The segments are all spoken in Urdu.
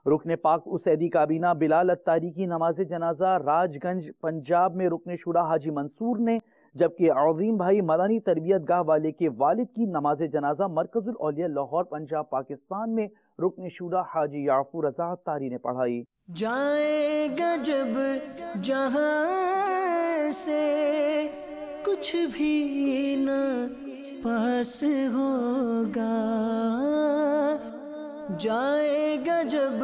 رکن پاک اسیدی کابینہ بلال اتاری کی نماز جنازہ راج گنج پنجاب میں رکن شورا حاجی منصور نے، جبکہ عظیم بھائی مدنی تربیت گاہ والے کے والد کی نماز جنازہ مرکز الاولیاء لاہور پنجاب پاکستان میں رکن شورا حاجی یعفور رضا اتاری نے پڑھائی۔ جائے گا جب جہاں سے کچھ بھی نہ پاس ہوگا، جائے گا جب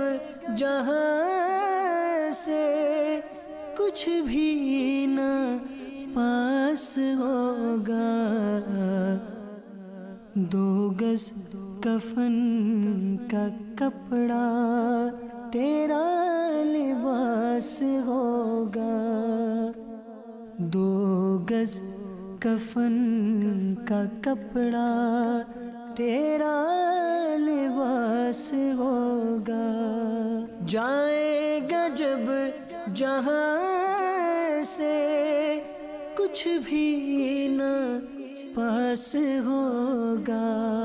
جہاں سے کچھ بھی نہ پاس ہوگا، 2 گز کفن کا کپڑا تیرا لباس ہوگا، 2 گز کفن کا کپڑا تیرا لباس ہوگا، جائے گا جب جہاں سے کچھ بھی نہ پاس ہوگا،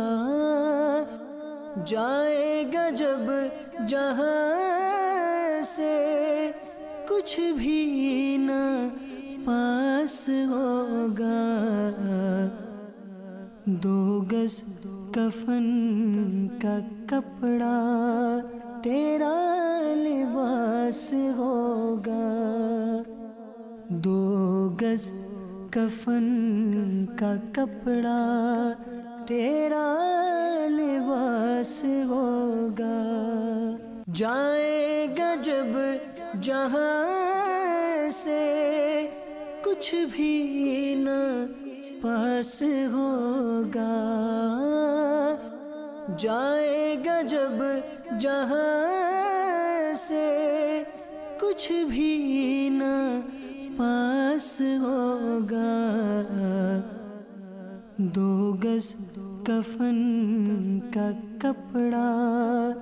جائے گا جب جہاں سے کچھ بھی نہ پاس ہوگا، 2 گز کفن کا کپڑا تیرا لباس ہوگا، 2 گز کفن کا کپڑا تیرا لباس ہوگا، جائے گا جب جہاں سے کچھ بھی نہ پاس ہوگا، جائے گا جب جہاں سے کچھ بھی نہ پاس ہوگا، 2 گز کفن کا کپڑا